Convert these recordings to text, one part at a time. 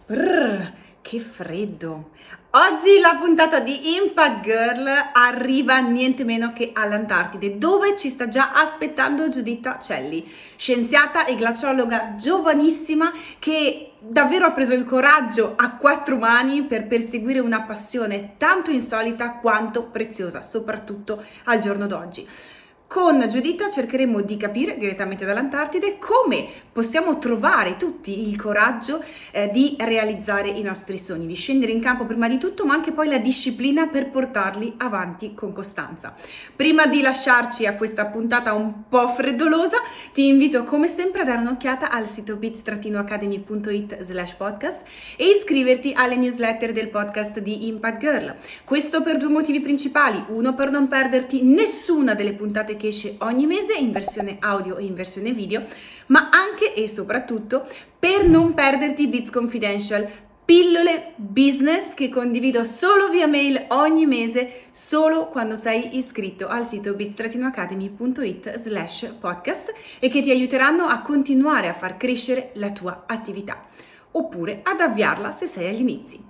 Brrr, che freddo! Oggi la puntata di Impact Girl arriva niente meno che all'Antartide, dove ci sta già aspettando Giuditta Celli, scienziata e glaciologa giovanissima che davvero ha preso il coraggio a 4 mani per perseguire una passione tanto insolita quanto preziosa, soprattutto al giorno d'oggi. Con Giuditta cercheremo di capire direttamente dall'Antartide come possiamo trovare tutti il coraggio di realizzare i nostri sogni, di scendere in campo prima di tutto, ma anche poi la disciplina per portarli avanti con costanza. Prima di lasciarci a questa puntata un po' freddolosa, ti invito come sempre a dare un'occhiata al sito bits-academy.it/podcast e iscriverti alle newsletter del podcast di Impact Girl. Questo per 2 motivi principali: uno, per non perderti nessuna delle puntate che esce ogni mese in versione audio e in versione video, ma anche e soprattutto per non perderti Bits Confidential, pillole business che condivido solo via mail ogni mese, solo quando sei iscritto al sito bits-academy.it/podcast e che ti aiuteranno a continuare a far crescere la tua attività, oppure ad avviarla se sei agli inizi.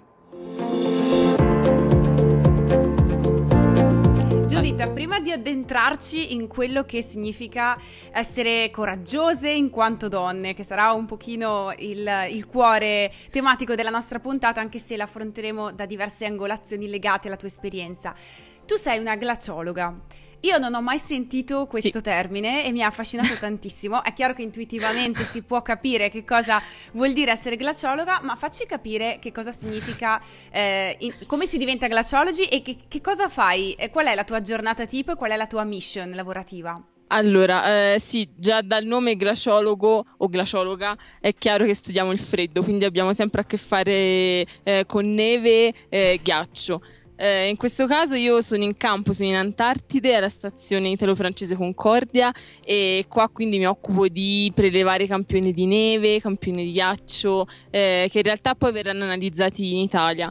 Giuditta, prima di addentrarci in quello che significa essere coraggiose in quanto donne, che sarà un pochino il cuore tematico della nostra puntata, anche se la affronteremo da diverse angolazioni legate alla tua esperienza. Tu sei una glaciologa. Io non ho mai sentito questo termine e mi ha affascinato tantissimo. È chiaro che intuitivamente si può capire che cosa vuol dire essere glaciologa, ma facci capire che cosa significa, come si diventa glaciologi e che cosa fai, qual è la tua giornata tipo e qual è la tua mission lavorativa? Allora, sì, già dal nome glaciologo o glaciologa è chiaro che studiamo il freddo, quindi abbiamo sempre a che fare con neve, ghiaccio. In questo caso io sono in campo, sono in Antartide alla stazione italo-francese Concordia e qua quindi mi occupo di prelevare campioni di neve, campioni di ghiaccio, che in realtà poi verranno analizzati in Italia.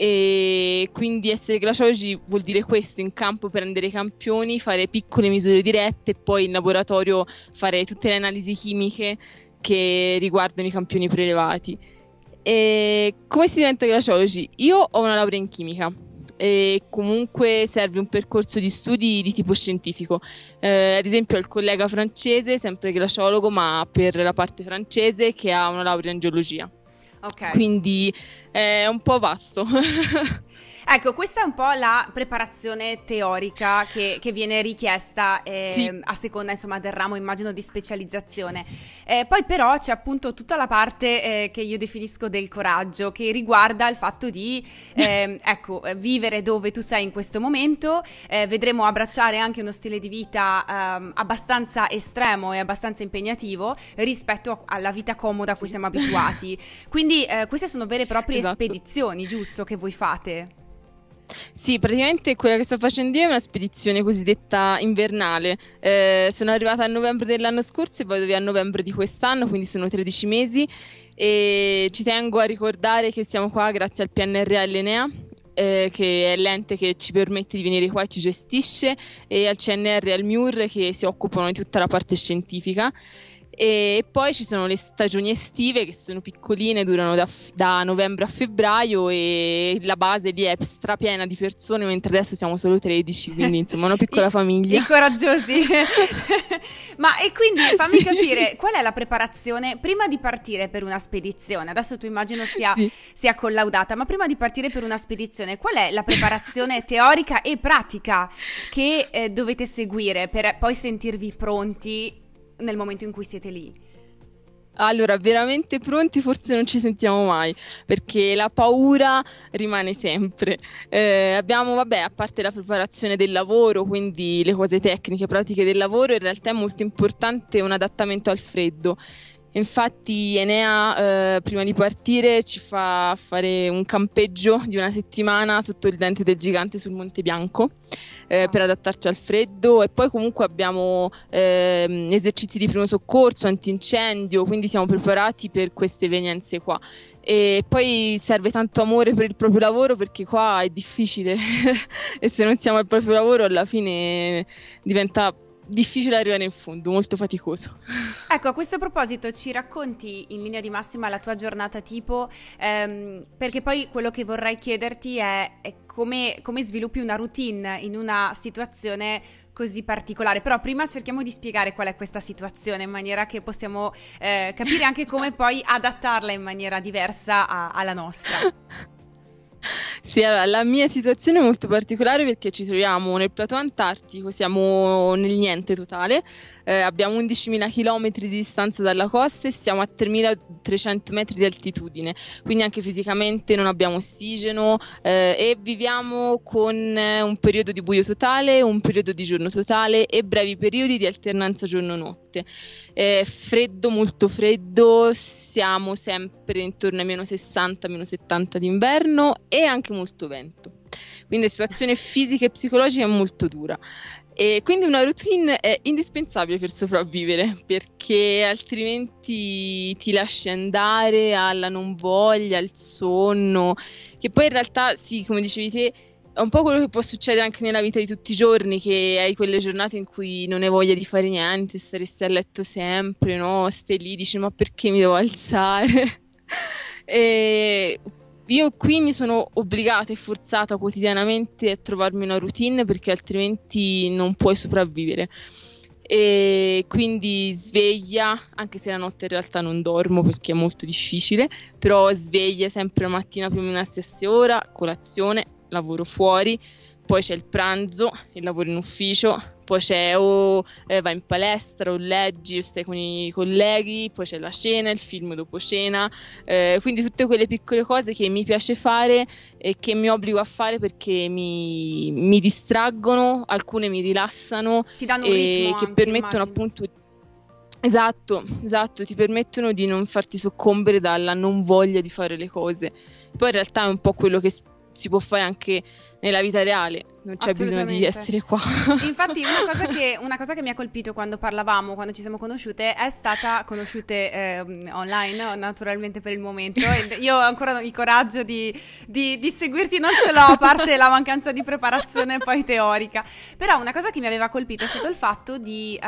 E quindi essere glaciologi vuol dire questo: in campo prendere i campioni, fare piccole misure dirette e poi in laboratorio fare tutte le analisi chimiche che riguardano i campioni prelevati. E come si diventa glaciologi? Io ho una laurea in chimica e comunque serve un percorso di studi di tipo scientifico. Ad esempio ho il collega francese, sempre glaciologo ma per la parte francese, che ha una laurea in geologia. Okay. Quindi è un po' vasto. Ecco, questa è un po' la preparazione teorica che viene richiesta Sì. a seconda, insomma, del ramo, immagino, di specializzazione. Poi però c'è appunto tutta la parte che io definisco del coraggio, che riguarda il fatto di vivere dove tu sei in questo momento. Vedremo abbracciare anche uno stile di vita abbastanza estremo e abbastanza impegnativo rispetto alla vita comoda a cui siamo abituati. Quindi queste sono vere e proprie spedizioni, giusto, che voi fate? Sì, praticamente quella che sto facendo io è una spedizione cosiddetta invernale. Sono arrivata a novembre dell'anno scorso e vado via a novembre di quest'anno, quindi sono 13 mesi e ci tengo a ricordare che siamo qua grazie al PNRR Enea, che è l'ente che ci permette di venire qua e ci gestisce, e al CNR e al MIUR che si occupano di tutta la parte scientifica. E poi ci sono le stagioni estive che sono piccoline, durano da novembre a febbraio e la base lì è strapiena di persone, mentre adesso siamo solo 13, quindi insomma una piccola famiglia. I coraggiosi. Ma e quindi fammi capire qual è la preparazione prima di partire per una spedizione. Adesso tu immagino sia collaudata, ma prima di partire per una spedizione qual è la preparazione teorica e pratica che dovete seguire per poi sentirvi pronti nel momento in cui siete lì? Allora, veramente pronti forse non ci sentiamo mai, perché la paura rimane sempre. Abbiamo, a parte la preparazione del lavoro, quindi le cose tecniche, pratiche del lavoro, in realtà è molto importante un adattamento al freddo. Infatti Enea prima di partire ci fa fare un campeggio di 1 settimana sotto il dente del gigante sul Monte Bianco, per adattarci al freddo, e poi comunque abbiamo esercizi di primo soccorso, antincendio, quindi siamo preparati per queste evenienze qua. E poi serve tanto amore per il proprio lavoro, perché qua è difficile e se non siamo al proprio lavoro alla fine diventa difficile arrivare in fondo, molto faticoso. Ecco, a questo proposito ci racconti in linea di massima la tua giornata tipo, perché poi quello che vorrei chiederti è come sviluppi una routine in una situazione così particolare. Però prima cerchiamo di spiegare qual è questa situazione in maniera che possiamo capire anche come poi adattarla in maniera diversa alla nostra. Sì, allora, la mia situazione è molto particolare perché ci troviamo nel plateau antartico, siamo nel niente totale, abbiamo 11.000 km di distanza dalla costa e siamo a 3.300 metri di altitudine, quindi anche fisicamente non abbiamo ossigeno e viviamo con un periodo di buio totale, un periodo di giorno totale e brevi periodi di alternanza giorno-notte. Freddo, molto freddo, siamo sempre intorno ai meno 60, meno 70 d'inverno e anche molto vento. Quindi la situazione fisica e psicologica è molto dura. E quindi una routine è indispensabile per sopravvivere, perché altrimenti ti lasci andare alla non voglia, al sonno, che poi in realtà, sì, come dicevi te, è un po' quello che può succedere anche nella vita di tutti i giorni, che hai quelle giornate in cui non hai voglia di fare niente, staresti a letto sempre, no? Stai lì, dici ma perché mi devo alzare? E io qui mi sono obbligata e forzata quotidianamente a trovarmi una routine perché altrimenti non puoi sopravvivere. E quindi sveglia, anche se la notte in realtà non dormo perché è molto difficile, però sveglia sempre la mattina più o meno alla stessa ora, colazione, lavoro fuori, poi c'è il pranzo, il lavoro in ufficio, poi c'è vai in palestra o leggi o stai con i colleghi, poi c'è la cena, il film dopo cena, quindi tutte quelle piccole cose che mi piace fare e che mi obbligo a fare perché mi distraggono, alcune mi rilassano, ti danno un ritmo che anche, permettono immagino. appunto. Esatto, ti permettono di non farti soccombere dalla non voglia di fare le cose. Poi in realtà è un po' quello che si può fare anche nella vita reale, non c'è bisogno di essere qua. Infatti una cosa che mi ha colpito quando ci siamo conosciute, è stata conosciute online, naturalmente per il momento, e io ancora il coraggio di seguirti non ce l'ho, a parte la mancanza di preparazione poi teorica. Però una cosa che mi aveva colpito è stato il fatto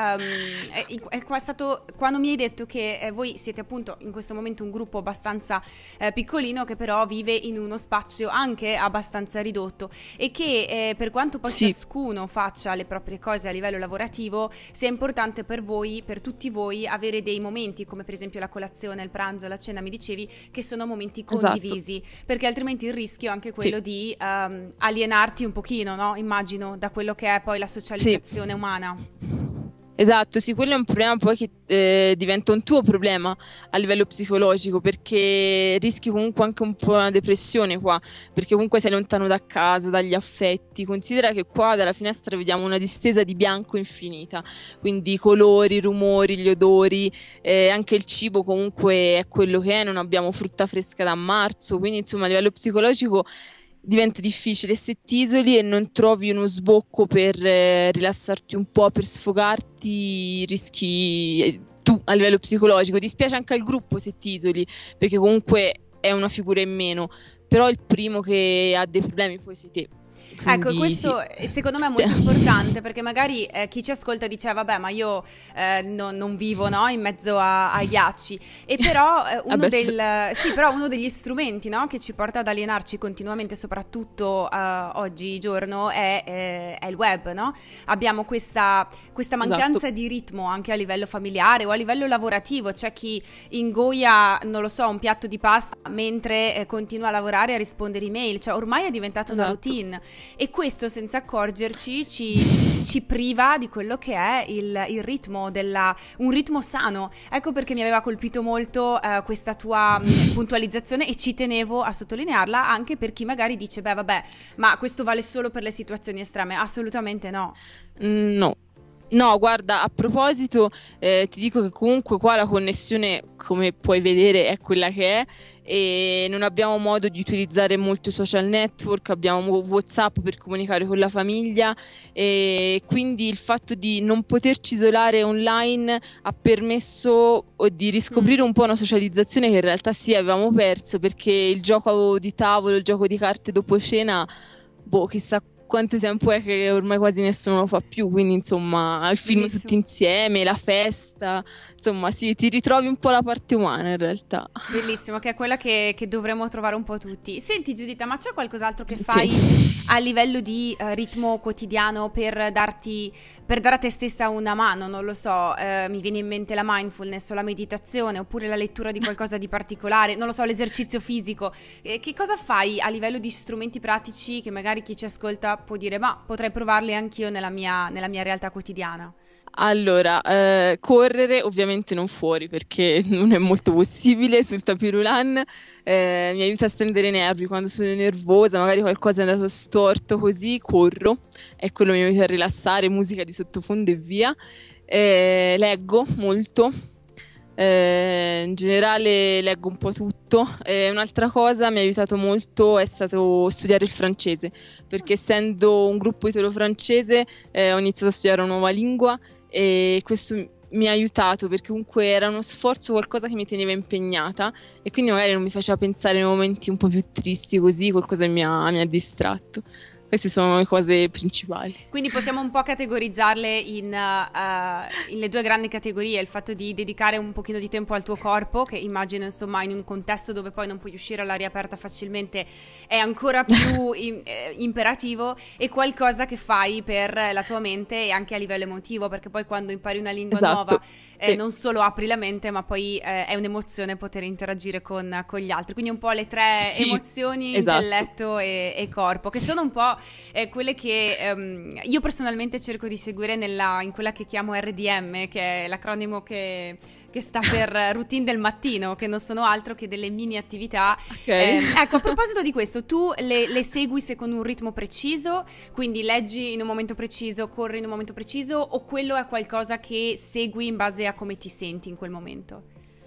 è stato quando mi hai detto che voi siete appunto in questo momento un gruppo abbastanza piccolino, che però vive in uno spazio anche abbastanza ridotto, e che per quanto poi ciascuno faccia le proprie cose a livello lavorativo, sia importante per voi, per tutti voi, avere dei momenti come per esempio la colazione, il pranzo, la cena, mi dicevi, che sono momenti condivisi, perché altrimenti il rischio è anche quello di alienarti un pochino, no? Immagino, da quello che è poi la socializzazione umana. Esatto, sì, quello è un problema poi che diventa un tuo problema a livello psicologico, perché rischi comunque anche un po' una depressione qua, perché comunque sei lontano da casa, dagli affetti. Considera che qua dalla finestra vediamo una distesa di bianco infinita, quindi i colori, i rumori, gli odori, anche il cibo comunque è quello che è, non abbiamo frutta fresca da marzo, quindi insomma a livello psicologico diventa difficile. Se ti isoli e non trovi uno sbocco per rilassarti un po', per sfogarti, rischi tu a livello psicologico. Dispiace anche al gruppo se ti isoli, perché comunque è una figura in meno, però il primo che ha dei problemi poi sei te. Quindi, ecco, questo secondo me è molto importante, perché magari chi ci ascolta dice vabbè, ma io non vivo, no, in mezzo ai ghiacci, e però uno degli strumenti, no, che ci porta ad alienarci continuamente, soprattutto oggigiorno, è il web, no? Abbiamo questa mancanza di ritmo anche a livello familiare o a livello lavorativo. C'è chi ingoia, non lo so, un piatto di pasta mentre continua a lavorare e a rispondere email, cioè ormai è diventata una routine. E questo, senza accorgerci, ci priva di quello che è il ritmo, un ritmo sano. Ecco perché mi aveva colpito molto questa tua puntualizzazione, e ci tenevo a sottolinearla anche per chi magari dice beh vabbè, ma questo vale solo per le situazioni estreme. Assolutamente no. No, guarda, a proposito, ti dico che comunque qua la connessione, come puoi vedere, è quella che è, e non abbiamo modo di utilizzare molto i social network, abbiamo WhatsApp per comunicare con la famiglia, e quindi il fatto di non poterci isolare online ha permesso di riscoprire un po' una socializzazione che in realtà sì, avevamo perso, perché il gioco di tavolo, il gioco di carte dopo cena, chissà quanto tempo è che ormai quasi nessuno lo fa più, quindi insomma il film Bellissimo. tutti insieme, la festa, insomma sì, ti ritrovi un po' la parte umana in realtà. Bellissimo, che è quella che dovremmo trovare un po' tutti. Senti Giuditta, ma c'è qualcos'altro che fai Sì. a livello di ritmo quotidiano per dare a te stessa una mano? Non lo so, mi viene in mente la mindfulness o la meditazione, oppure la lettura di qualcosa di particolare, non lo so, l'esercizio fisico. Che cosa fai a livello di strumenti pratici che magari chi ci ascolta può dire, ma potrei provarli anch'io nella mia realtà quotidiana? Allora, correre ovviamente non fuori perché non è molto possibile sul tapirulan, mi aiuta a stendere i nervi quando sono nervosa, magari qualcosa è andato storto così, corro e quello mi aiuta a rilassare, musica di sottofondo e via. Leggo molto, in generale leggo un po' tutto. Un'altra cosa mi ha aiutato molto è stato studiare il francese, perché essendo un gruppo italo-francese ho iniziato a studiare una nuova lingua e questo mi ha aiutato perché comunque era uno sforzo, qualcosa che mi teneva impegnata e quindi magari non mi faceva pensare nei momenti un po' più tristi così, qualcosa mi ha distratto. Queste sono le cose principali. Quindi possiamo un po' categorizzarle in le due grandi categorie, il fatto di dedicare un pochino di tempo al tuo corpo, che immagino insomma in un contesto dove poi non puoi uscire all'aria aperta facilmente è ancora più imperativo, e qualcosa che fai per la tua mente e anche a livello emotivo, perché poi quando impari una lingua nuova Sì. non solo apri la mente, ma poi è un'emozione poter interagire con gli altri. Quindi un po' le tre emozioni, esatto. intelletto e corpo, che sono un po' quelle che io personalmente cerco di seguire in quella che chiamo RDM, che è l'acronimo che sta per routine del mattino, che non sono altro che delle mini attività. Okay. Ecco, a proposito di questo, tu le segui secondo un ritmo preciso, quindi leggi in un momento preciso, corri in un momento preciso, o quello è qualcosa che segui in base a come ti senti in quel momento?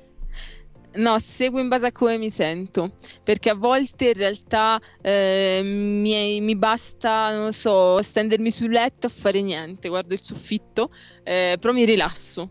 No, seguo in base a come mi sento, perché a volte in realtà mi basta, non lo so, stendermi sul letto a fare niente, guardo il soffitto, però mi rilasso.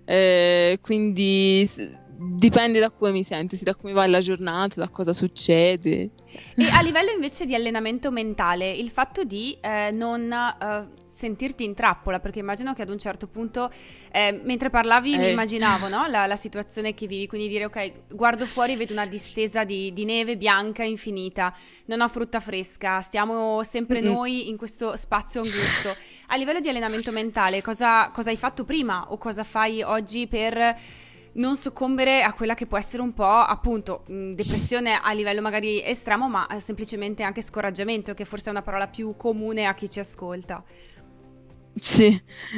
Quindi dipende da come mi sento, da come va la giornata, da cosa succede. E a livello invece di allenamento mentale, il fatto di non sentirti in trappola, perché immagino che ad un certo punto, mentre parlavi mi immaginavo, no? la situazione che vivi, quindi dire ok, guardo fuori, vedo una distesa di neve bianca infinita, non ho frutta fresca, stiamo sempre noi in questo spazio angusto. A livello di allenamento mentale, cosa hai fatto prima o cosa fai oggi per non soccombere a quella che può essere un po' appunto depressione a livello magari estremo, ma semplicemente anche scoraggiamento, che forse è una parola più comune a chi ci ascolta? Sì,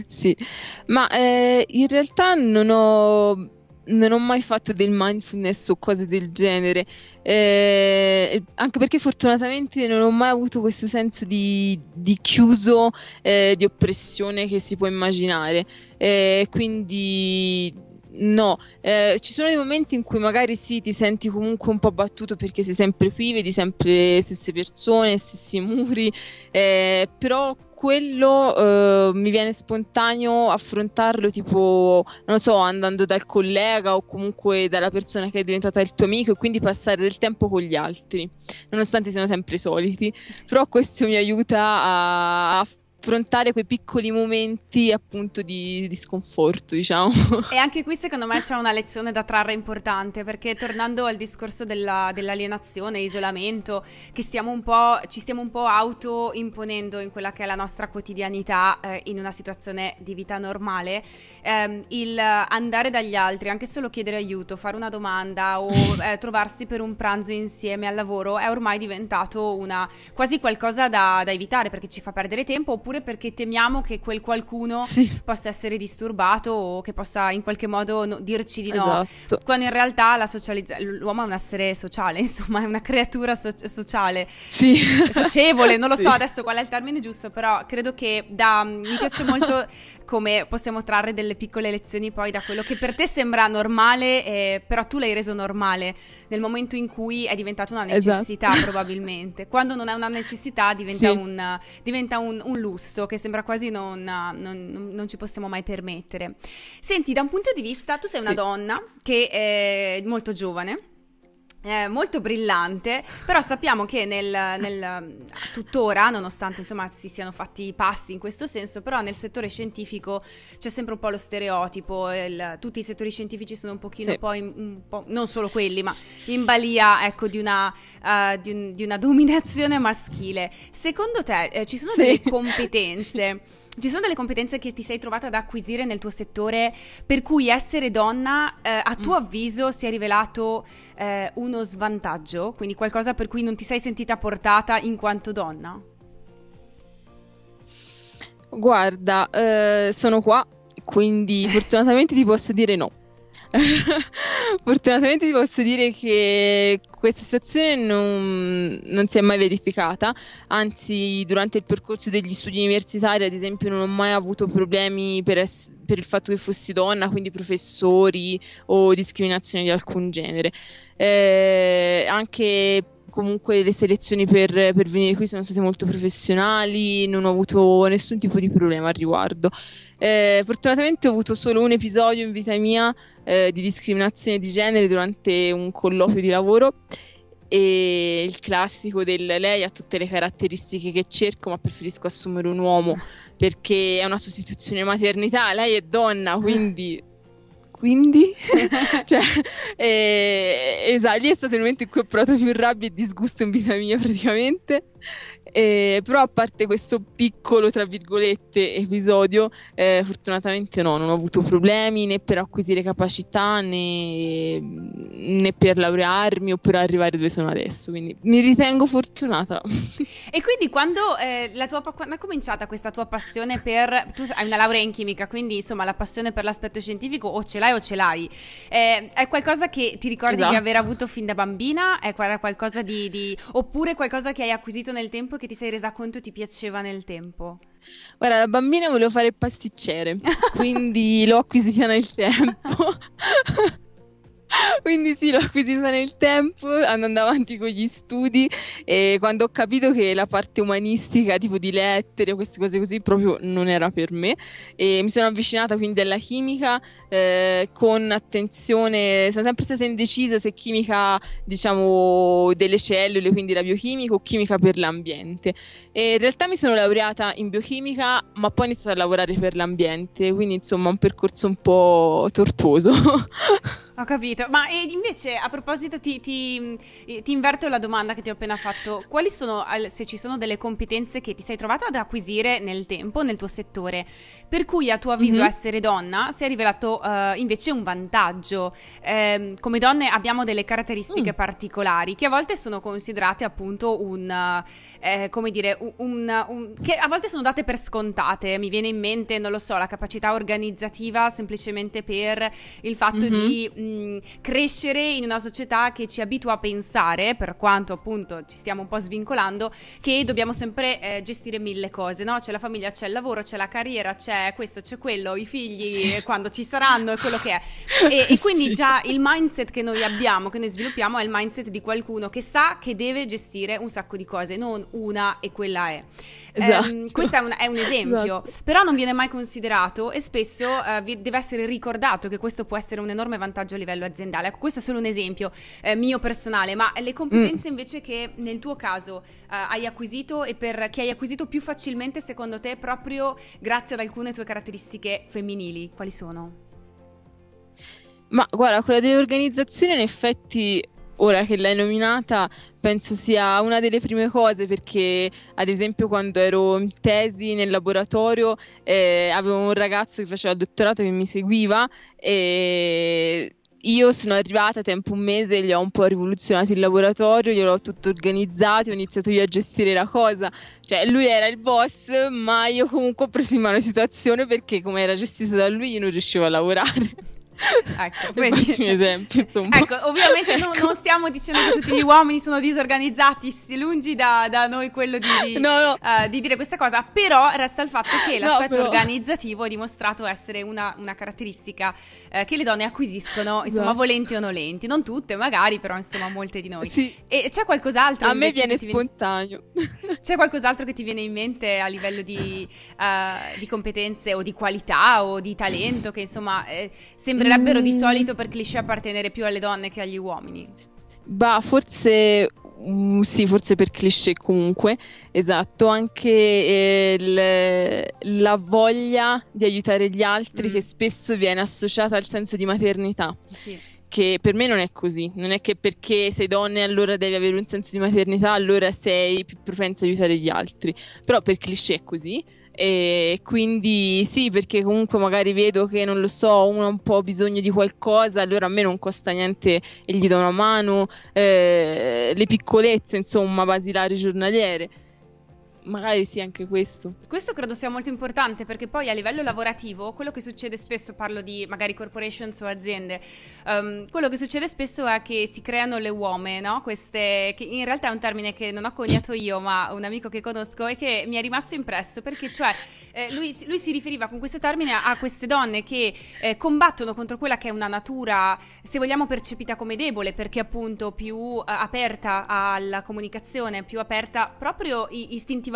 ma in realtà non ho mai fatto del mindfulness o cose del genere, anche perché fortunatamente non ho mai avuto questo senso di chiuso, di oppressione che si può immaginare, quindi no, ci sono dei momenti in cui magari sì, ti senti comunque un po' abbattuto perché sei sempre qui, vedi sempre le stesse persone, stessi muri, però quello mi viene spontaneo affrontarlo tipo, non so, andando dal collega o comunque dalla persona che è diventata il tuo amico e quindi passare del tempo con gli altri, nonostante siano sempre i soliti. Però questo mi aiuta a affrontare quei piccoli momenti appunto di sconforto, diciamo. E anche qui secondo me c'è una lezione da trarre importante, perché tornando al discorso dell'alienazione, isolamento, che ci stiamo un po' auto-imponendo in quella che è la nostra quotidianità, in una situazione di vita normale, il andare dagli altri, anche solo chiedere aiuto, fare una domanda o trovarsi per un pranzo insieme al lavoro è ormai diventato quasi qualcosa da evitare, perché ci fa perdere tempo, oppure perché temiamo che quel qualcuno possa essere disturbato o che possa in qualche modo dirci di no. Esatto. Quando in realtà l'uomo è un essere sociale, insomma, è una creatura sociale, socievole, non lo so adesso qual è il termine giusto, però credo che mi piace molto come possiamo trarre delle piccole lezioni poi da quello che per te sembra normale, però tu l'hai reso normale nel momento in cui è diventata una necessità, probabilmente. Quando non è una necessità diventa un lusso che sembra quasi non ci possiamo mai permettere. Senti, da un punto di vista, tu sei una donna che è molto giovane, molto brillante, però sappiamo che tuttora, nonostante insomma si siano fatti passi in questo senso, però nel settore scientifico c'è sempre un po' lo stereotipo, tutti i settori scientifici sono un pochino Sì. poi non solo quelli, ma in balia, ecco, di una dominazione maschile. Secondo te ci sono Sì. delle competenze? Ci sono delle competenze che ti sei trovata ad acquisire nel tuo settore per cui essere donna, a tuo avviso, si è rivelato uno svantaggio? Quindi qualcosa per cui non ti sei sentita portata in quanto donna? Guarda, sono qua, quindi fortunatamente ti posso dire no. Fortunatamente ti posso dire che questa situazione non si è mai verificata, anzi durante il percorso degli studi universitari, ad esempio, non ho mai avuto problemi per il fatto che fossi donna, quindi professori o discriminazioni di alcun genere. Anche comunque le selezioni per venire qui sono state molto professionali, non ho avuto nessun tipo di problema al riguardo. Fortunatamente ho avuto solo un episodio in vita mia di discriminazione di genere durante un colloquio di lavoro, e il classico lei ha tutte le caratteristiche che cerco ma preferisco assumere un uomo perché è una sostituzione maternità, lei è donna, quindi cioè, esatto, lì è stato il momento in cui ho provato più rabbia e disgusto in vita mia praticamente. Però a parte questo piccolo, tra virgolette, episodio, fortunatamente no, non ho avuto problemi né per acquisire capacità né per laurearmi o per arrivare dove sono adesso, quindi mi ritengo fortunata. E quindi quando quando è cominciata questa tua passione tu hai una laurea in chimica, quindi insomma la passione per l'aspetto scientifico o ce l'hai, è qualcosa che ti ricordi Esatto. di aver avuto fin da bambina? È qualcosa oppure qualcosa che hai acquisito nel tempo e che ti sei resa conto ti piaceva nel tempo? Guarda, da bambina volevo fare il pasticcere, quindi l'ho acquisita nel tempo. Quindi sì, l'ho acquisita nel tempo, andando avanti con gli studi, e quando ho capito che la parte umanistica, tipo di lettere, queste cose così, proprio non era per me, e mi sono avvicinata quindi alla chimica con attenzione. Sono sempre stata indecisa se chimica, diciamo, delle cellule, quindi la biochimica, o chimica per l'ambiente. E in realtà mi sono laureata in biochimica, ma poi ho iniziato a lavorare per l'ambiente, quindi insomma un percorso un po' tortuoso. Ho capito, ma invece a proposito ti inverto la domanda che ti ho appena fatto. Quali sono, se ci sono delle competenze che ti sei trovata ad acquisire nel tempo, nel tuo settore, per cui a tuo avviso essere donna si è rivelato invece un vantaggio? Come donne abbiamo delle caratteristiche particolari che a volte sono considerate appunto come dire, che a volte sono date per scontate. Mi viene in mente, non lo so, la capacità organizzativa semplicemente per il fatto di crescere in una società che ci abitua a pensare, per quanto appunto ci stiamo un po' svincolando, che dobbiamo sempre gestire mille cose, no? C'è la famiglia, c'è il lavoro, c'è la carriera, c'è questo, c'è quello, i figli quando ci saranno e quello che è. E quindi già il mindset che noi abbiamo, che noi sviluppiamo, è il mindset di qualcuno che sa che deve gestire un sacco di cose, non una e quella è. Esatto. Questo è un esempio, Esatto. però non viene mai considerato e spesso deve essere ricordato che questo può essere un enorme vantaggio a livello aziendale. Ecco, questo è solo un esempio mio personale, ma le competenze invece che nel tuo caso hai acquisito e che hai acquisito più facilmente secondo te proprio grazie ad alcune tue caratteristiche femminili, quali sono? Ma guarda, quella dell'organizzazione in effetti, ora che l'hai nominata, penso sia una delle prime cose, perché ad esempio quando ero in tesi nel laboratorio avevo un ragazzo che faceva il dottorato che mi seguiva, e io sono arrivata tempo un mese, gli ho un po' rivoluzionato il laboratorio, gliel'ho tutto organizzato, ho iniziato io a gestire la cosa. Cioè lui era il boss, ma io comunque ho preso in mano la situazione, perché come era gestita da lui io non riuscivo a lavorare. Ecco, Per farti un esempio, insomma. Ecco, ovviamente non stiamo dicendo che tutti gli uomini sono disorganizzati, lungi da noi quello No. di dire questa cosa, però resta il fatto che l'aspetto però organizzativo è dimostrato essere una caratteristica che le donne acquisiscono, insomma, Esatto. volenti o nolenti, non tutte magari, però insomma molte di noi. Sì. E c'è qualcos'altro A me invece viene che spontaneo. c'è qualcos'altro che ti viene in mente a livello di competenze o di qualità o di talento che insomma sembrerebbero di solito per cliché appartenere più alle donne che agli uomini? Bah, forse sì, forse per cliché comunque, esatto, anche la voglia di aiutare gli altri che spesso viene associata al senso di maternità. Sì. Che per me non è così, non è che perché sei donna e allora devi avere un senso di maternità, allora sei più propensa a aiutare gli altri, però per cliché è così. E quindi sì, perché comunque magari vedo che, non lo so, uno ha un po' bisogno di qualcosa, allora a me non costa niente e gli do una mano, le piccolezze, insomma, basilari giornaliere. Magari sì, anche questo. Questo credo sia molto importante, perché poi a livello lavorativo quello che succede spesso, parlo di magari corporations o aziende, quello che succede spesso è che si creano le uome, no? Queste, che in realtà è un termine che non ho coniato io, ma un amico che conosco e che mi è rimasto impresso, perché cioè lui si riferiva con questo termine a queste donne che combattono contro quella che è una natura, se vogliamo, percepita come debole, perché appunto più aperta alla comunicazione, più aperta proprio istintivamente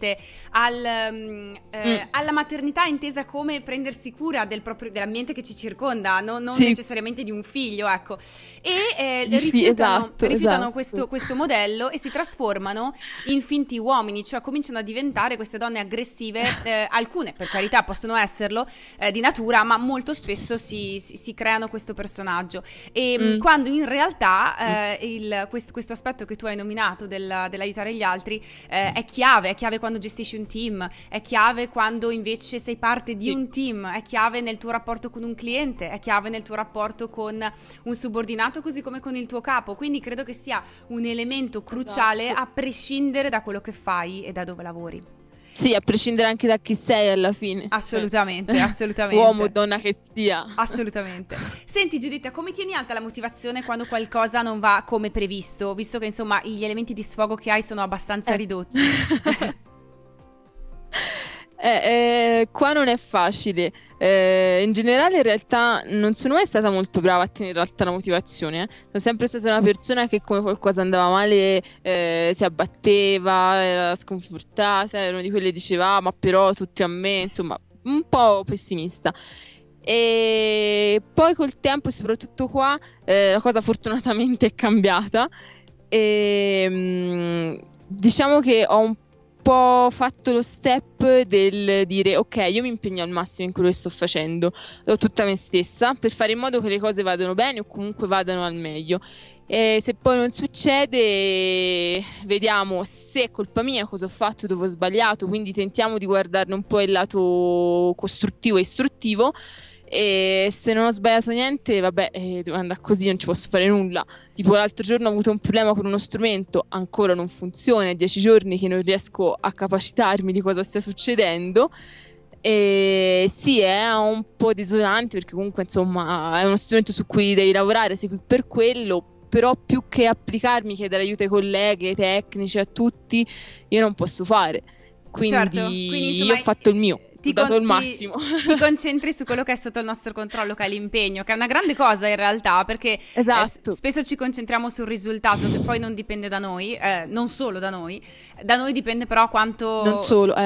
alla maternità, intesa come prendersi cura dell'ambiente che ci circonda, non necessariamente di un figlio, ecco. E rifiutano questo modello e si trasformano in finti uomini, cioè cominciano a diventare queste donne aggressive, alcune per carità possono esserlo di natura, ma molto spesso si creano questo personaggio. E quando in realtà questo aspetto che tu hai nominato dell'aiutare gli altri è chiave quando gestisci un team, è chiave quando invece sei parte di un team, è chiave nel tuo rapporto con un cliente, è chiave nel tuo rapporto con un subordinato, così come con il tuo capo. Quindi credo che sia un elemento cruciale, a prescindere da quello che fai e da dove lavori. Sì, a prescindere anche da chi sei alla fine. Assolutamente. Uomo o donna che sia. Assolutamente. Senti Giuditta, come tieni alta la motivazione quando qualcosa non va come previsto? Visto che insomma gli elementi di sfogo che hai sono abbastanza ridotti. Qua non è facile. In generale in realtà non sono mai stata molto brava a tenere alta la motivazione. Sono sempre stata una persona che come qualcosa andava male si abbatteva, era sconfortata, era una di quelle che diceva ma però tutti a me, insomma un po' pessimista. E poi col tempo, soprattutto qua, la cosa fortunatamente è cambiata e diciamo che ho un po' fatto lo step del dire ok, io mi impegno al massimo in quello che sto facendo, do tutta me stessa per fare in modo che le cose vadano bene o comunque vadano al meglio. E se poi non succede, vediamo se è colpa mia, cosa ho fatto, dove ho sbagliato, quindi tentiamo di guardarne un po' il lato costruttivo e istruttivo. E se non ho sbagliato niente, vabbè, devo andare così, non ci posso fare nulla. Tipo l'altro giorno ho avuto un problema con uno strumento, ancora non funziona, è 10 giorni che non riesco a capacitarmi di cosa stia succedendo. E sì, è un po' desolante perché comunque insomma è uno strumento su cui devi lavorare, sei qui per quello, però più che applicarmi, chiedere aiuto ai colleghi, ai tecnici, a tutti, io non posso fare. Quindi, certo, quindi insomma, io ho fatto il mio. Ho dato il massimo. Ti concentri su quello che è sotto il nostro controllo, che è l'impegno, che è una grande cosa in realtà, perché spesso ci concentriamo sul risultato che poi non dipende da noi, non solo da noi dipende però quanto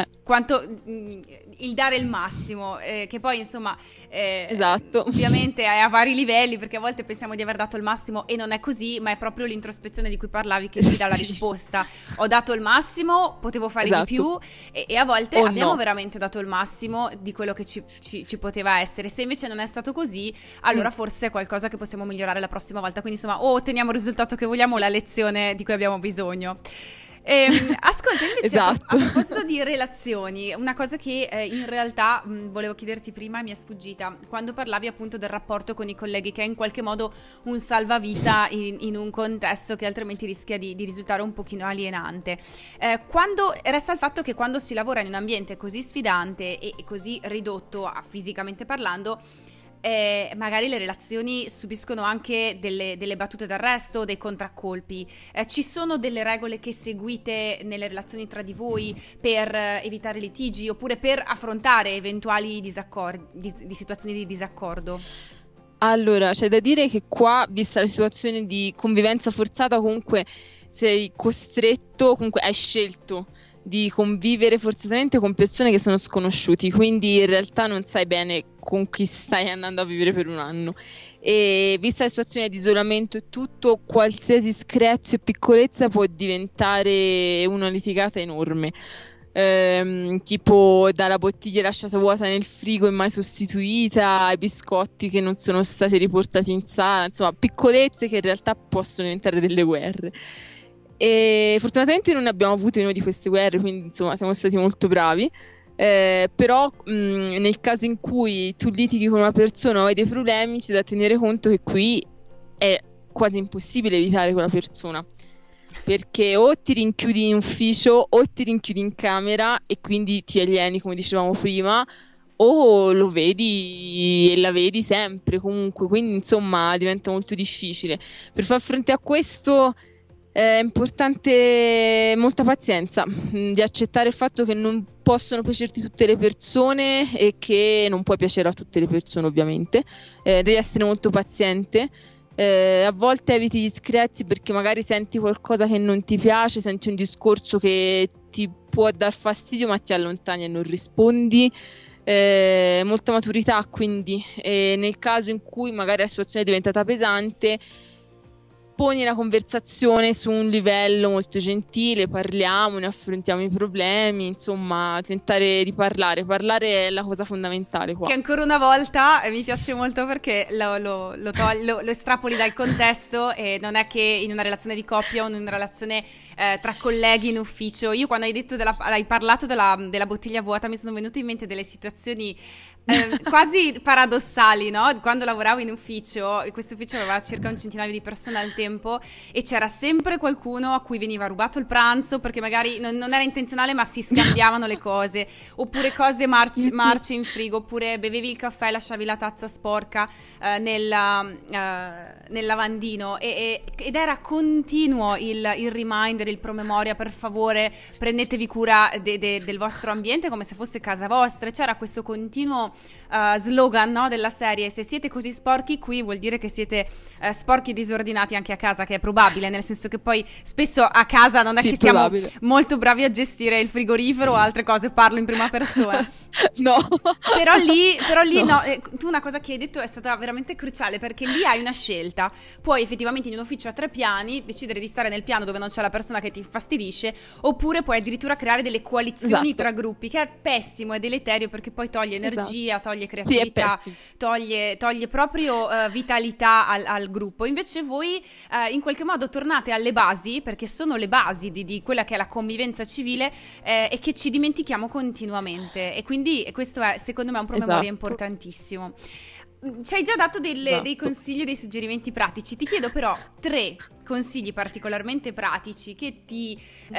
il dare il massimo, che poi insomma esatto. Ovviamente è a vari livelli, perché a volte pensiamo di aver dato il massimo e non è così, ma è proprio l'introspezione di cui parlavi che ci dà la risposta. Ho dato il massimo, potevo fare di più e a volte abbiamo veramente dato il massimo di quello che ci poteva essere. Se invece non è stato così, allora forse è qualcosa che possiamo migliorare la prossima volta. Quindi insomma, o otteniamo il risultato che vogliamo, la lezione di cui abbiamo bisogno. Ascolta, invece a proposito di relazioni, una cosa che in realtà volevo chiederti prima e mi è sfuggita, quando parlavi appunto del rapporto con i colleghi, che è in qualche modo un salvavita in un contesto che altrimenti rischia di risultare un pochino alienante. Quando resta il fatto che quando si lavora in un ambiente così sfidante e così ridotto fisicamente parlando, magari le relazioni subiscono anche delle battute d'arresto, dei contraccolpi. Ci sono delle regole che seguite nelle relazioni tra di voi per evitare litigi oppure per affrontare eventuali disaccordi, di situazioni di disaccordo? Allora, c'è da dire che qua, vista la situazione di convivenza forzata, comunque sei costretto, comunque hai scelto di convivere forzatamente con persone che sono sconosciuti, quindi in realtà non sai bene con chi stai andando a vivere per un anno. E vista la situazione di isolamento e tutto, qualsiasi screzio e piccolezza può diventare una litigata enorme. Tipo dalla bottiglia lasciata vuota nel frigo e mai sostituita, ai biscotti che non sono stati riportati in sala, insomma piccolezze che in realtà possono diventare delle guerre. E fortunatamente non ne abbiamo avute una di queste guerre, quindi insomma siamo stati molto bravi. Però nel caso in cui tu litighi con una persona o hai dei problemi, c'è da tenere conto che qui è quasi impossibile evitare quella persona, perché o ti rinchiudi in ufficio o ti rinchiudi in camera e quindi ti alieni, come dicevamo prima, o lo vedi e la vedi sempre comunque, quindi insomma diventa molto difficile. Per far fronte a questo è importante molta pazienza, di accettare il fatto che non possono piacerti tutte le persone e che non puoi piacere a tutte le persone, ovviamente. Devi essere molto paziente. A volte eviti gli screzi perché magari senti qualcosa che non ti piace, senti un discorso che ti può dar fastidio, ma ti allontani e non rispondi. Molta maturità, quindi nel caso in cui magari la situazione è diventata pesante, poni la conversazione su un livello molto gentile, parliamo, ne affrontiamo i problemi, insomma, tentare di parlare è la cosa fondamentale qua. Che ancora una volta mi piace molto perché lo estrapoli dal contesto, e non è che in una relazione di coppia o in una relazione tra colleghi in ufficio. Io quando hai parlato della bottiglia vuota mi sono venute in mente delle situazioni quasi paradossali, no? Quando lavoravo in ufficio, questo ufficio aveva circa un centinaio di persone al tempo e c'era sempre qualcuno a cui veniva rubato il pranzo perché magari non era intenzionale, ma si scambiavano le cose, oppure cose marce in frigo, oppure bevevi il caffè e lasciavi la tazza sporca nel lavandino, ed era continuo il reminder, il promemoria: per favore prendetevi cura del vostro ambiente come se fosse casa vostra. C'era questo continuo slogan, no, della serie: se siete così sporchi qui vuol dire che siete sporchi e disordinati anche a casa, che è probabile, nel senso che poi spesso a casa non è che siamo molto bravi a gestire il frigorifero o altre cose, parlo in prima persona. No. Però lì no, tu una cosa che hai detto è stata veramente cruciale, perché lì hai una scelta. Puoi effettivamente in un ufficio a 3 piani decidere di stare nel piano dove non c'è la persona che ti infastidisce, oppure puoi addirittura creare delle coalizioni tra gruppi, che è pessimo, è deleterio, perché poi toglie energia, toglie creatività, toglie proprio vitalità al gruppo. Invece voi in qualche modo tornate alle basi, perché sono le basi di quella che è la convivenza civile, e che ci dimentichiamo continuamente, e quindi questo è secondo me un promemoria importantissimo. Ci hai già dato dei consigli, dei suggerimenti pratici. Ti chiedo però 3 consigli particolarmente pratici che ti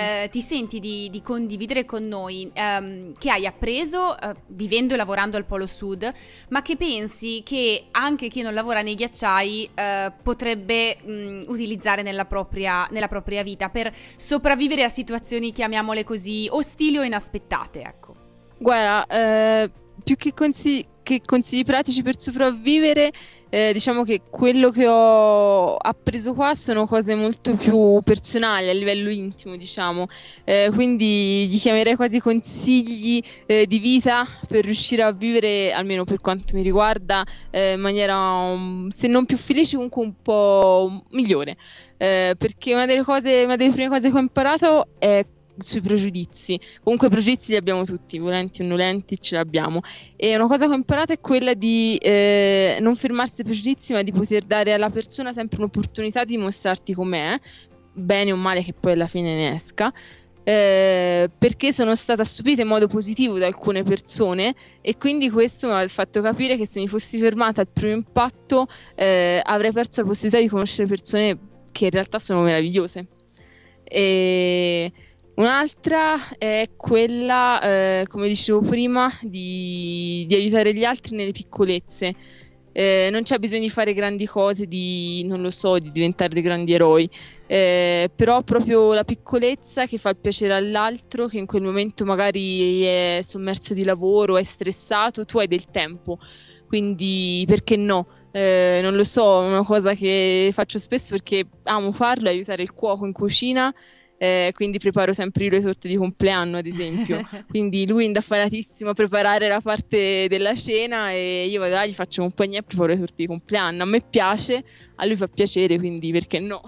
senti di condividere con noi, che hai appreso vivendo e lavorando al Polo Sud, ma che pensi che anche chi non lavora nei ghiacciai potrebbe utilizzare nella propria vita per sopravvivere a situazioni, chiamiamole così, ostili o inaspettate, ecco. Guarda, più che consigli pratici per sopravvivere, diciamo che quello che ho appreso qua sono cose molto più personali, a livello intimo, diciamo, quindi li chiamerei quasi consigli di vita per riuscire a vivere, almeno per quanto mi riguarda, in maniera se non più felice, comunque un po' migliore, perché una delle prime cose che ho imparato è sui pregiudizi. Comunque i pregiudizi li abbiamo tutti, volenti o nolenti, ce li abbiamo, e una cosa che ho imparato è quella di non fermarsi ai pregiudizi, ma di poter dare alla persona sempre un'opportunità di mostrarti com'è, bene o male, che poi alla fine ne esca, perché sono stata stupita in modo positivo da alcune persone, e quindi questo mi ha fatto capire che se mi fossi fermata al primo impatto avrei perso la possibilità di conoscere persone che in realtà sono meravigliose. E un'altra è quella, come dicevo prima, di aiutare gli altri nelle piccolezze. Non c'è bisogno di fare grandi cose, di diventare dei grandi eroi, però proprio la piccolezza che fa il piacere all'altro, che in quel momento magari è sommerso di lavoro, è stressato, tu hai del tempo, quindi perché no? Non lo so, una cosa che faccio spesso perché amo farlo è aiutare il cuoco in cucina. quindi preparo sempre io le torte di compleanno, ad esempio. Quindi lui è indaffaratissimo a preparare la parte della cena e io vado là, gli faccio compagnia e preparo le torte di compleanno. A me piace, a lui fa piacere, quindi perché no?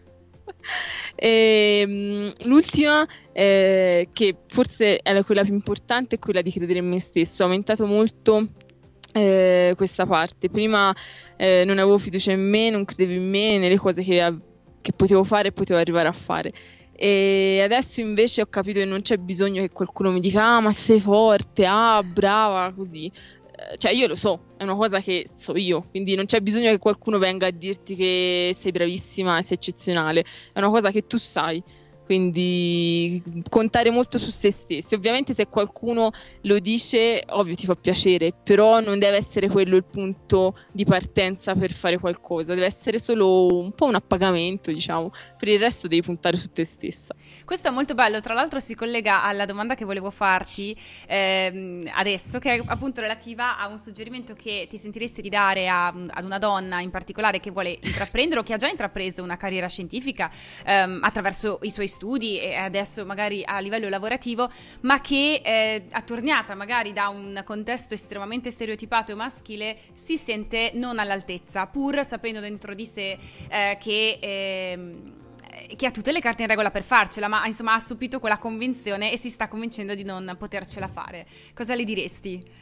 L'ultima, che forse è quella più importante, è quella di credere in me stesso. Ho aumentato molto questa parte. Prima non avevo fiducia in me, non credevo in me, nelle cose che potevo fare e potevo arrivare a fare. E adesso invece ho capito che non c'è bisogno che qualcuno mi dica: ah, ma sei forte, ah, brava, così. Cioè, io lo so, è una cosa che so io, quindi non c'è bisogno che qualcuno venga a dirti che sei bravissima e sei eccezionale, è una cosa che tu sai. Quindi contare molto su se stessi. Ovviamente se qualcuno lo dice, ovvio ti fa piacere, però non deve essere quello il punto di partenza per fare qualcosa, deve essere solo un po' un appagamento, diciamo. Per il resto devi puntare su te stessa. Questo è molto bello, tra l'altro si collega alla domanda che volevo farti adesso, che è appunto relativa a un suggerimento che ti sentiresti di dare ad una donna in particolare che vuole intraprendere o che ha già intrapreso una carriera scientifica attraverso i suoi studi e adesso magari a livello lavorativo, ma che attorniata magari da un contesto estremamente stereotipato e maschile si sente non all'altezza, pur sapendo dentro di sé che ha tutte le carte in regola per farcela, ma insomma ha subito quella convinzione e si sta convincendo di non potercela fare. Cosa le diresti?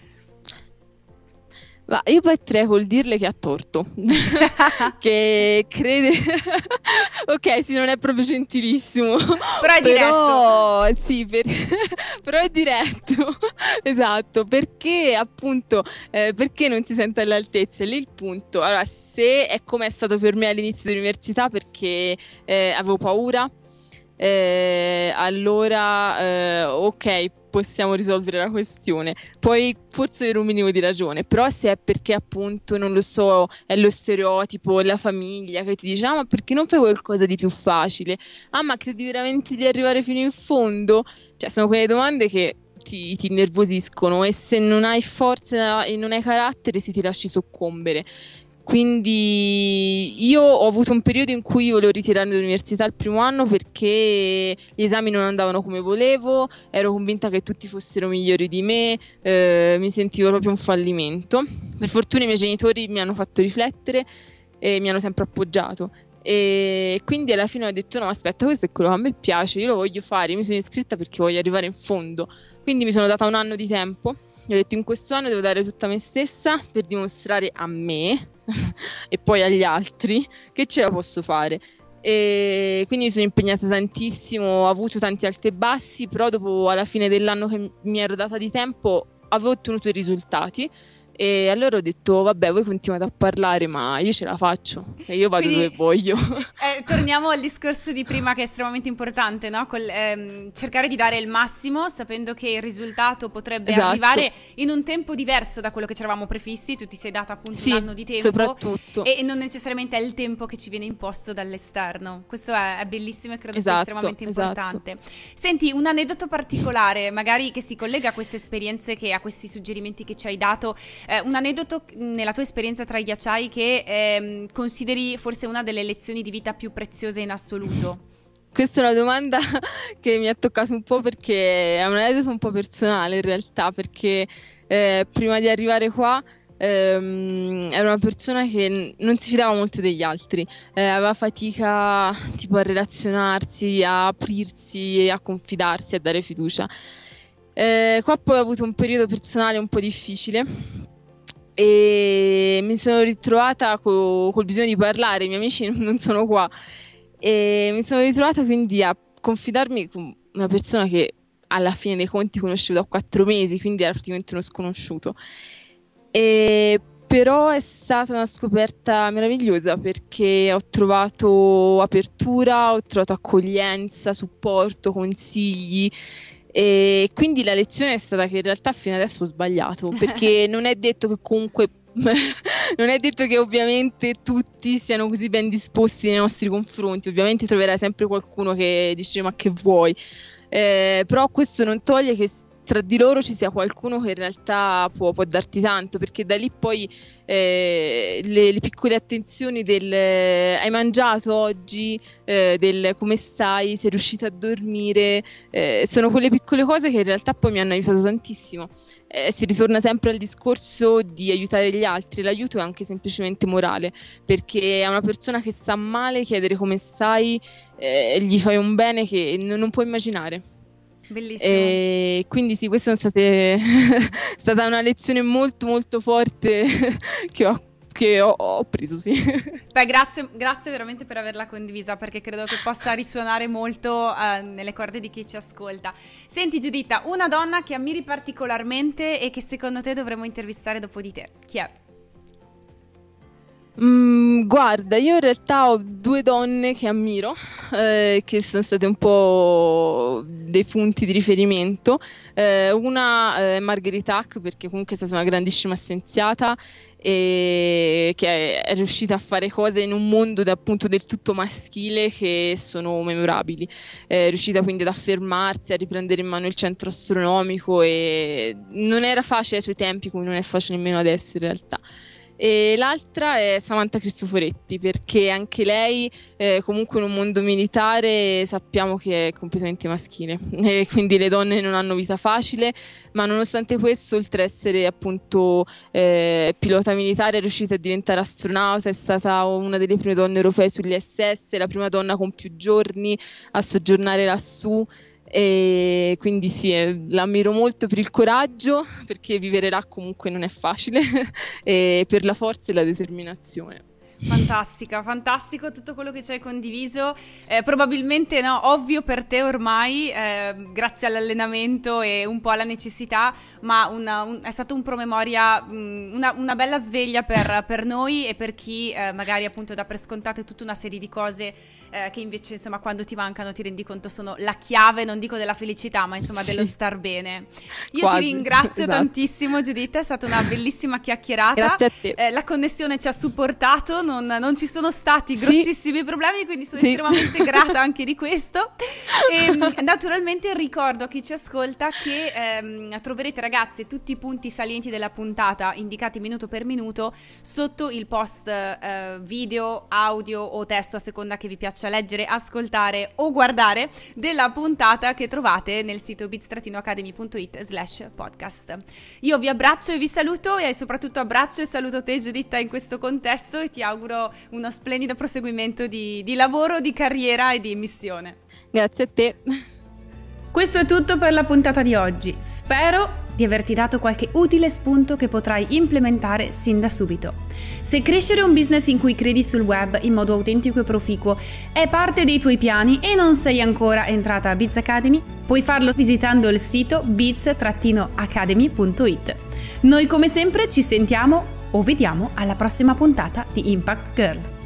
Ma io partirei col dirle che ha torto, che crede... Ok, sì, non è proprio gentilissimo. Però è diretto. Sì, però è diretto, esatto, perché appunto, perché non si sente all'altezza, è lì il punto. Allora, se è come è stato per me all'inizio dell'università, perché avevo paura, allora ok, possiamo risolvere la questione, poi forse avere un minimo di ragione, però se è perché appunto non lo so, è lo stereotipo, la famiglia che ti dice: ah, ma perché non fai qualcosa di più facile, ah, ma credi veramente di arrivare fino in fondo? Cioè sono quelle domande che ti innervosiscono, e se non hai forza e non hai carattere ti lasci soccombere. Quindi io ho avuto un periodo in cui volevo ritirarmi dall'università il primo anno perché gli esami non andavano come volevo, ero convinta che tutti fossero migliori di me, mi sentivo proprio un fallimento. Per fortuna i miei genitori mi hanno fatto riflettere e mi hanno sempre appoggiato. E quindi alla fine ho detto: no, aspetta, questo è quello che a me piace, io lo voglio fare, mi sono iscritta perché voglio arrivare in fondo. Quindi mi sono data un anno di tempo. Gli ho detto: in questo anno devo dare tutta me stessa per dimostrare a me e poi agli altri che ce la posso fare. E quindi mi sono impegnata tantissimo, ho avuto tanti alti e bassi, però dopo, alla fine dell'anno che mi ero data di tempo, avevo ottenuto i risultati. E allora ho detto: vabbè, voi continuate a parlare, ma io ce la faccio e io vado dove voglio. Torniamo al discorso di prima, che è estremamente importante, no? Cercare di dare il massimo sapendo che il risultato potrebbe arrivare in un tempo diverso da quello che ci eravamo prefissi. Tu ti sei data appunto un anno di tempo, soprattutto, e non necessariamente è il tempo che ci viene imposto dall'esterno. Questo è bellissimo e credo sia estremamente importante. Senti, un aneddoto particolare magari che si collega a queste esperienze, a questi suggerimenti che ci hai dato, un aneddoto nella tua esperienza tra i ghiacciai che consideri forse una delle lezioni di vita più preziose in assoluto? Questa è una domanda che mi ha toccato un po', perché è un aneddoto un po' personale in realtà, perché prima di arrivare qua era una persona che non si fidava molto degli altri, aveva fatica tipo a relazionarsi, a aprirsi, a confidarsi, a dare fiducia. Qua poi ho avuto un periodo personale un po' difficile e mi sono ritrovata col bisogno di parlare, i miei amici non sono qua, e mi sono ritrovata quindi a confidarmi con una persona che alla fine dei conti conoscevo da 4 mesi, quindi era praticamente uno sconosciuto. Però è stata una scoperta meravigliosa, perché ho trovato apertura, ho trovato accoglienza, supporto, consigli. E quindi la lezione è stata che in realtà fino adesso ho sbagliato, perché non è detto che comunque non è detto che ovviamente tutti siano così ben disposti nei nostri confronti. Ovviamente troverai sempre qualcuno che dice: ma che vuoi? Però questo non toglie che tra di loro ci sia qualcuno che in realtà può darti tanto, perché da lì poi le piccole attenzioni del hai mangiato oggi, del come stai, sei riuscita a dormire, sono quelle piccole cose che in realtà poi mi hanno aiutato tantissimo. Si ritorna sempre al discorso di aiutare gli altri. L'aiuto è anche semplicemente morale, perché a una persona che sta male chiedere come stai gli fai un bene che non puoi immaginare. Bellissimo. Quindi sì, questa è stata una lezione molto molto forte che ho preso, sì. Beh, grazie veramente per averla condivisa, perché credo che possa risuonare molto nelle corde di chi ci ascolta. Senti Giuditta, una donna che ammiri particolarmente e che secondo te dovremmo intervistare dopo di te, chi è? Guarda, io in realtà ho 2 donne che ammiro, che sono state un po' dei punti di riferimento. Una è Marguerite Hack, perché comunque è stata una grandissima scienziata e che è riuscita a fare cose in un mondo appunto del tutto maschile che sono memorabili. È riuscita quindi ad affermarsi, a riprendere in mano il centro astronomico, e non era facile ai suoi tempi, come non è facile nemmeno adesso in realtà. E l'altra è Samantha Cristoforetti, perché anche lei comunque in un mondo militare sappiamo che è completamente maschile e quindi le donne non hanno vita facile, ma nonostante questo, oltre ad essere appunto pilota militare, è riuscita a diventare astronauta, è stata una delle prime donne europee sull'ISS, la prima donna con più giorni a soggiornare lassù. E quindi sì, l'ammiro molto per il coraggio, perché vivere là comunque non è facile, e per la forza e la determinazione. Fantastica, fantastico tutto quello che ci hai condiviso, probabilmente ovvio per te ormai, grazie all'allenamento e un po' alla necessità, ma è stato un promemoria, una bella sveglia per noi e per chi magari appunto dà per scontate tutta una serie di cose che invece insomma quando ti mancano ti rendi conto sono la chiave, non dico della felicità, ma insomma dello star bene. Io Quasi, ti ringrazio esatto. tantissimo Giuditta, è stata una bellissima chiacchierata. Grazie a te. La connessione ci ha supportato, non ci sono stati grossissimi problemi, quindi sono estremamente grata anche di questo. E naturalmente ricordo a chi ci ascolta che troverete, ragazzi, tutti i punti salienti della puntata indicati minuto per minuto sotto il post video, audio o testo, a seconda che vi piaccia leggere, ascoltare o guardare, della puntata che trovate nel sito biz-academy.it/podcast. Io vi abbraccio e vi saluto, e soprattutto abbraccio e saluto te Giuditta in questo contesto, e ti auguro uno splendido proseguimento di lavoro, di carriera e di missione. Grazie a te. Questo è tutto per la puntata di oggi. Spero di averti dato qualche utile spunto che potrai implementare sin da subito. Se crescere un business in cui credi sul web in modo autentico e proficuo è parte dei tuoi piani e non sei ancora entrata a Biz Academy, puoi farlo visitando il sito biz-academy.it. Noi come sempre ci sentiamo o vediamo alla prossima puntata di Impact Girl.